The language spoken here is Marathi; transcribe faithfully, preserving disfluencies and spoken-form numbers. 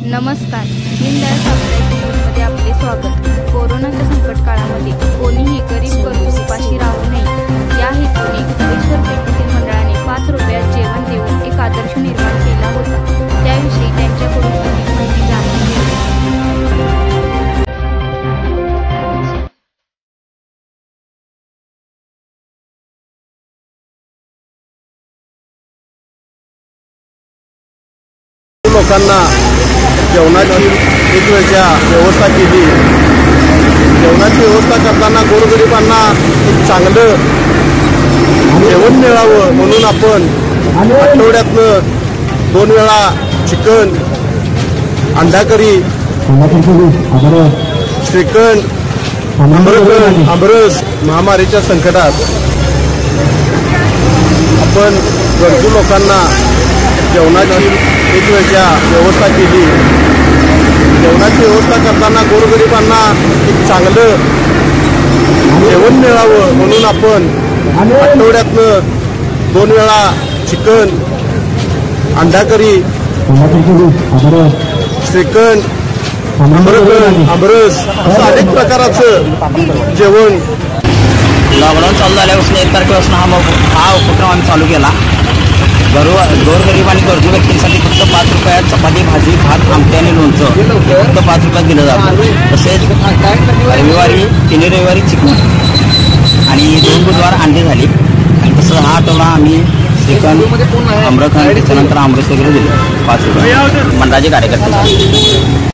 नमस्कार, दीनदयाळ सामुदायिक न्यूजमध्ये आपले स्वागत। कोरोनाच्या संकट काळामध्ये कोणीही गरीब गरजू उपाशी राहू नये या हेतूने ईश्वर पेठेतील मंडळाने पाच रुपयात जेवण देऊन एक आदर्श निर्माण केला होता। त्याविषयी त्यांच्याकडून अधिक माहिती जाणून घेऊया। लोकांना जेवणाची एक वेळच्या व्यवस्था केली। जेवणाची व्यवस्था करताना गोरगरिबांना एक चांगलं जेवण मिळावं म्हणून आपण आठवड्यातनं दोन वेळा चिकन, अंडा करी, श्रीखंड, आम्रखंड, आमरस महामारीच्या संकटात आपण गरजू लोकांना जेवणाची एक वेळच्या व्यवस्था केली। जेवणाची व्यवस्था करताना गोरगरिबांना एक चांगलं जेवण मिळावं म्हणून आपण आठवड्यातनं दोन वेळा चिकन, अंडा करी, श्रीखंड, आम्रखंड, आमरस असं अनेक प्रकाराचं जेवण लॉकडाऊन चालू झाल्यापासून एक तारखेपासून हा हा उपक्रम आम्ही चालू केला। गरु गोरगरीब आणि गरजू व्यक्तींसाठी फक्त पाच रुपयात चपाती, भाजी, भात, आमटी आणि लोणचं फक्त पाच रुपयात दिलं जातं। तसेच रविवारी तिन्ही रविवारी चिकन आणि दोन बुधवार अंडे झाली। आणि तसं हा आठवडा आम्ही श्रीखंड, आम्रखंड, त्याच्यानंतर आमरस वगैरे दिलं पाच रुपये मंडळाचे कार्यकर्ते।